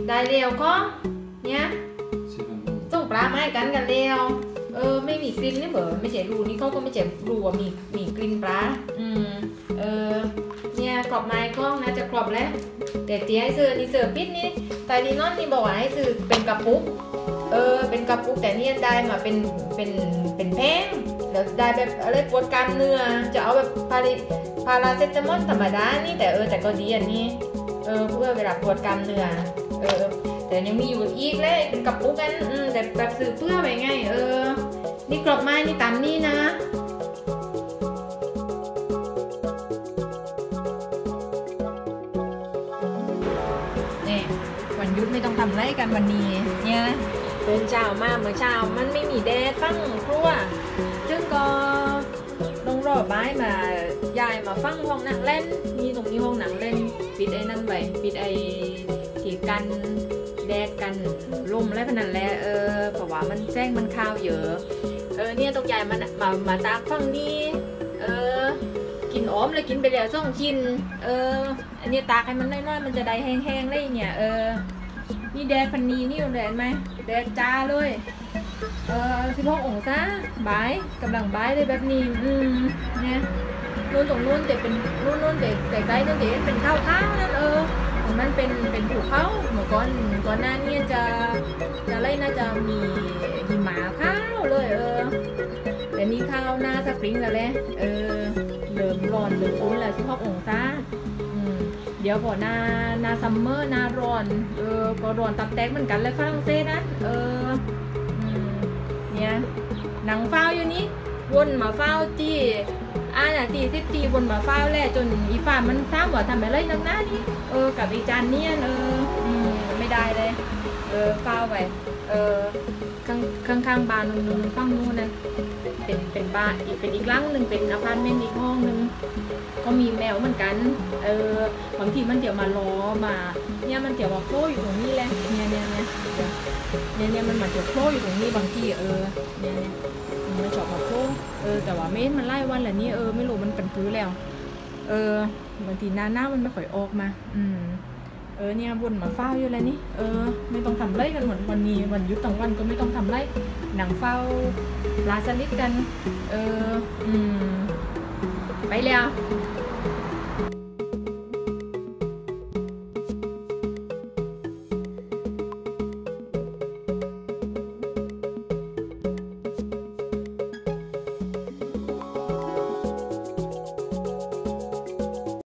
ได้เร็วก็เนี่ยส่งปลาไม้กันเร็วไม่มีกลิ่นนี่เบอไม่ใช่รูนี่เขาก็ไม่ใช่รูว่ามีกลิ่นปลาเนี่ยกรอบไม้ก็น่าจะกรอบแล้วแต่เตี้ยให้ซื้อนี่เสิร์ฟปิดนี่ไตลีนอนนี่บอกว่าให้ซื้อเป็นกระปุกเป็นกระปุกแต่เนี่ยได้มาเป็นแพงเดี๋ยวได้แบบอะไรปวดกล้ามเนื้อจะเอาแบบพาราเซตามอลธรรมดานี่แต่ก็ดีอันนี้เพื่อเวลาปวดกล้ามเนื้อแต่ยังมีอยู่อีกเลยเป็นกระปุกกันแต่แบบซื้อเพื่อไปไงนี่กรอบไม้นี่ตามนี่นะเนี่ยวันหยุดไม่ต้องทำไรกันวันนี้เนี่ยเดินเช้ามาเมื่อเช้ามันไม่มีแดดฟังครัวซึ่งก็ต้องรอบ้ายมายายมาฟังห้องหนังเล่นมีตรงนี้ห้องหนังเล่นปิดไอ้นั่นไว้ปิดไอ้ที่กันแดดกันลมอะไรพนันแหละเพราะว่ามันแจ้งมันข้าวเยอะเนี่ยตกยายมาตากฟังนี่กินอ้อมเลยกินไปแล้ว2 ชิ้นอันนี้ตากให้มันน้อยๆมันจะได้แห้งๆเลยเนี่ยนี่แดดพันนีนี่แดดไหมแดดจ้าเลย16 องศาบ่ายกำลังบ่ายเลยแบบนี้เนี่ยนู่นตรงนู่นแต่เป็นนู่นแต่ใกล้นู่นแต่เป็นข้าวนั่นของมันเป็นภูเขาเมื่อก่อนหน้านี้จะไล่น่าจะมีหิมะข้าวเลยแต่นี่ข้าวหน้าสปริงแล้วแหละเริ่มร้อนเริ่มอุ่นแล้ว16 องศาเดี๋ยวพอหน้าซัมเมอร์หน้าร้อนก็ร้อนตับแตกเหมือนกันเลยฝรั่งเศสนะเนี่ยหนังเฝ้าอยู่นี้วนมาเฝ้าที่ตี10 ทีวนมาเฝ้าแหละจนอีฟ้ามันถามว่าทำอะไรนักหน้านี่กับอีจานเนี่ยไม่ได้เลยเฝ้าไปข้างบ้านนู้นฝั่งนู้นนะเป็นบ้านเป็นอีกหลังหนึ่งเป็นอพาร์ตเมนต์อีกห้องหนึ่งก็มีแมวเหมือนกันบางทีมันเดี๋ยวมาล้อมาเนี่ยมันเดี๋ยวมาโผล่อยู่ตรงนี้แหละเนี่ยมันมาจะโผล่อยู่ตรงนี้บางทีเนี่ยมันชอบมาโผล่แต่ว่าเม้นมันไล่วันแหละนี่ไม่รู้มันเป็นพื้นแล้วบางทีหน้ามันไม่ค่อยออกมาเนี่ยวนมาเฝ้าอยู่แล้วนี่ไม่ต้องทำไรกันเหมือนวันนี้วันหยุดทั้งวันก็ไม่ต้องทำไรหนังเฝ้าปลาสลิดกันไปแล้ว